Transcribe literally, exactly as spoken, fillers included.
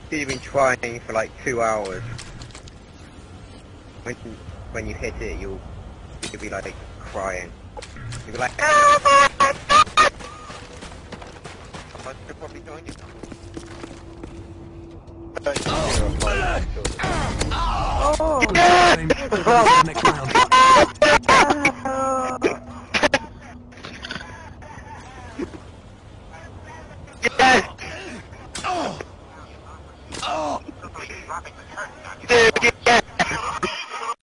You've been trying for like two hours. When when you hit it, you'll you'll be like crying. You'll be like, ah! Someone should probably join you. Oh, oh,